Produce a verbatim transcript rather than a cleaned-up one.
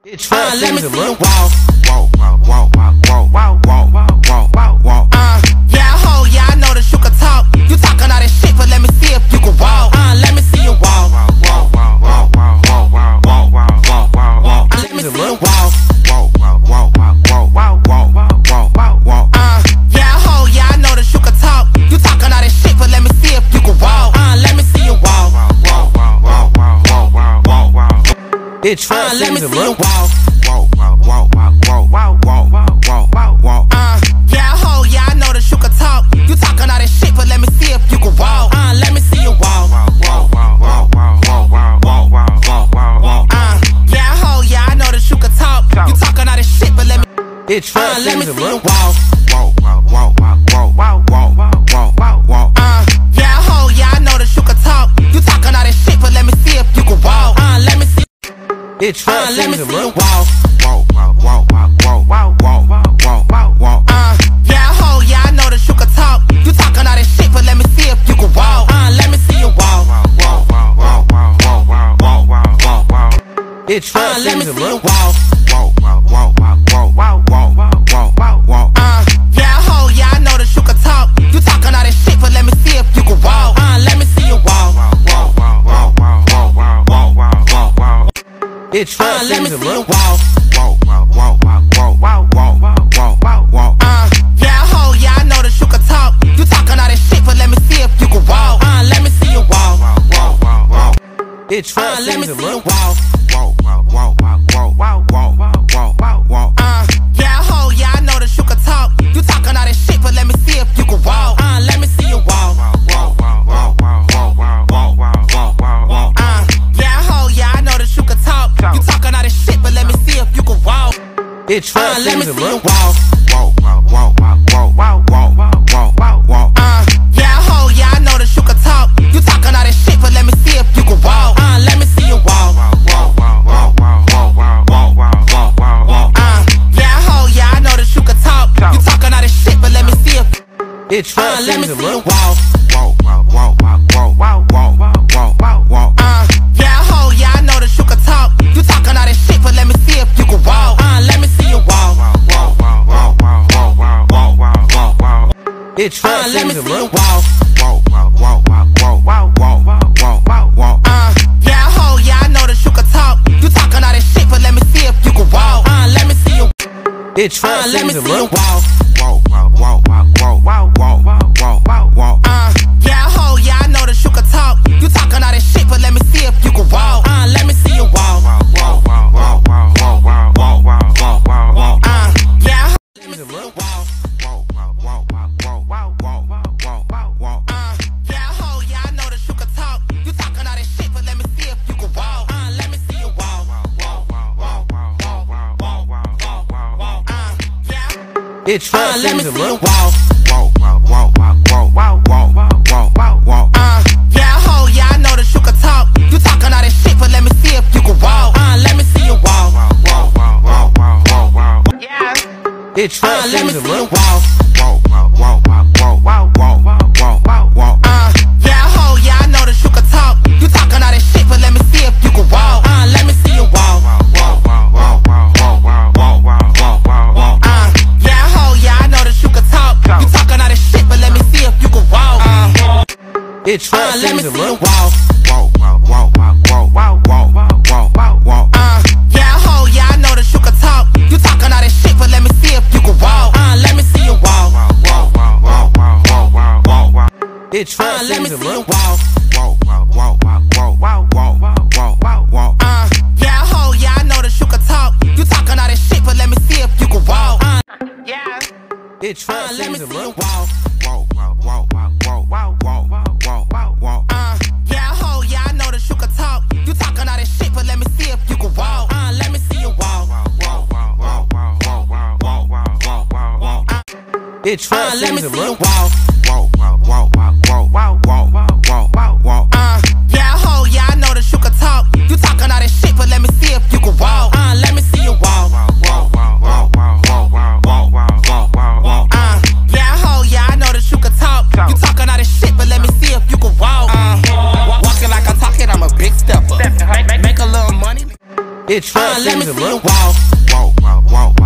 It's uh, let me see you walk. Walk, walk, walk, walk, walk, walk, walk, walk, walk. Uh, yeah, ho, yeah, I know that you can talk. You talking all that shit, but let me see if you can walk. Uh, let me see you walk. Walk, walk, walk, walk, walk, walk, walk, walk, walk, walk. Uh, let me see you walk. Walk, walk, walk, walk, walk, walk, walk, walk, walk. Uh, yeah, ho, yeah, I know that you can talk. You talking all that shit, but let me see if you can walk. Uh, let me see you walk. Walk, walk, walk, walk, walk, walk, walk. It's uh, let me see you walk. Walk, walk, walk, walk, walk, walk, walk, walk, walk, walk. Uh, yeah, ho, yeah, I know that you can talk. You talking all that shit, but let me see if you can walk. Uh, let me see you walk. Walk, walk, walk, walk, walk, walk, walk, walk, walk, walk. Uh, yeah, ho, yeah, I know that you can talk. You talking all that shit, but let me. It's uh, let me see you walk. Walk, walk, walk, walk, walk, walk, walk, walk, walk, walk. Uh, yeah, ho, yeah, I know that you can talk. You talking all that shit, but let me see if you can walk. Uh, let me see. It's uh, let me see you walk. Walk, walk, walk, walk, walk, walk, walk, walk, walk, walk. Uh, yeah, ho, yeah, I know that you can talk. You talking all that shit, but let me see if you can walk. Uh, let me see you walk. Walk, walk, walk, walk, walk, walk, walk, walk, walk, walk. It's uh, let me see you walk. Walk, walk, walk, walk, walk, walk, walk, walk, walk, walk. Uh, yeah, ho, yeah, I know that you can talk. You talking all that shit, but let me see if you can walk. Uh, let me see you walk. Walk, walk, walk, walk, walk, walk, walk, walk, walk. It's uh, let me see you walk. Walk, walk, walk, walk, walk, walk, walk, walk, walk, walk. Uh, yeah, ho, yeah, I know that you can talk. You talking all that shit, but let me see if you can walk. Uh, let me see you walk. Walk, walk, walk. It's uh, let me see you walk. Walk, walk, walk, walk, walk, walk, walk, walk, walk, walk. Uh, yeah, ho, yeah, I know that you can talk. You talking all that shit, but let me see if you can walk. Uh, let me see you walk. Walk, walk, walk, walk, walk, walk, walk, walk, walk, walk, walk. Uh, yeah, ho, yeah, I know that you can talk. You talking all that shit, but let me see if you can walk. It's uh, let me see you walk. Walk, walk, walk, walk, walk, walk, walk, walk, walk, walk. Uh, yeah, ho, yeah, I know that you can talk. You talking all that shit, but let me see if you can walk. Uh, let me see you walk. Walk, walk, walk, walk, walk, walk, walk, walk, walk, walk. Uh, yeah, ho, yeah, I know that you can talk. You talking all that shit, but let me see if. It's uh, let me see you walk. Walk, walk, walk, walk, walk, walk, walk, walk, walk, walk. Uh, yeah, ho, yeah, I know that you can talk. You talking all that shit, but let me see if you can walk. Uh, let me see you walk. Walk, walk, walk, walk, walk, walk, walk, walk, walk. It's uh, let me see you walk. Walk, walk, walk, walk, walk, walk, walk, walk, walk, walk. Uh, yeah, ho, yeah, I know that you can talk. You talking all that shit, but let me see if you can walk. Uh, let me see you. It's uh, let me see you walk. Walk, walk, walk, walk, walk, walk, walk, walk, walk, walk. Uh, yeah, ho, yeah, I know that you can talk. You talking all that shit, but let me see if you can walk. Uh, let me see you walk. Walk, walk, walk, walk, walk, walk, walk, walk, walk, walk, walk. Uh, yeah, ho, let me see you walk. Walk, walk, walk, walk, walk, walk, walk, walk, walk, walk. Uh, yeah, ho, yeah, I know that you can talk. You talking all that shit, but let me see if you can walk. Uh, let me see you walk. Walk, walk, walk, walk, walk, walk, walk, walk, walk, walk. Uh, yeah, It's uh, let me see you walk. Walk, walk, walk, walk, walk, walk, walk, walk, walk, walk. Uh, yeah, ho, yeah, I know that you can talk. You talking all that shit, but let me see if you can walk. Uh, let me see you walk. Walk, walk, walk, walk, walk, walk. Yeah, It's uh, let me see you walk. Walk, walk, walk, walk, walk, walk, walk, walk, walk, walk. Uh, yeah, ho, yeah, I know that you can talk. You talking all that shit, but let me see if you can walk. Uh, let me see you walk. Walk, walk, walk, walk, walk, walk, walk, walk, walk, walk. Uh, yeah, ho, yeah, I know that you can talk. You talking all that shit, but let me see if you can walk. Uh, It's uh, let me see you walk. Walk, walk, walk, walk, walk, walk, walk, walk, walk, walk. Uh, yeah, ho, yeah, I know that you can talk. You talking all that shit, but let me see if you can walk. Uh, let me see you walk. Walk, walk, walk, walk, walk, walk, walk. It's uh, let me see you walk. Walk, walk, walk, walk, walk, walk, walk, walk, walk, walk. Uh, yeah, ho, yeah, I know that you can talk. You talking all that shit, but let me see if you can walk. Uh, yeah, It's uh, let me see you walk. Walk, walk, walk, walk, walk, walk, walk, walk, walk, walk. Uh, yeah, ho, yeah, I know that you can talk. You talking all that shit, but let me see if you can walk. Uh, let me see you walk. Walk, walk, walk, walk, walk, walk, walk, walk, walk, walk, walk. It's Uh, let me see you walk. Walk, walk, walk, walk, walk, walk, walk, walk, walk, walk. Uh, yeah, ho, yeah, I know that you can talk. You talking all that shit, but let me see if you can walk. Uh, let me see you walk. Walk, walk, walk, walk, walk, walk, walk, walk, walk, walk. Uh, yeah, ho, yeah, I know that you can talk. You talking all that shit, but let me see if you can walk. Uh, walking like I talk it, I'm a big stepper. Make, make a little money. It's uh, let me see you look. walk. Walk, walk, walk,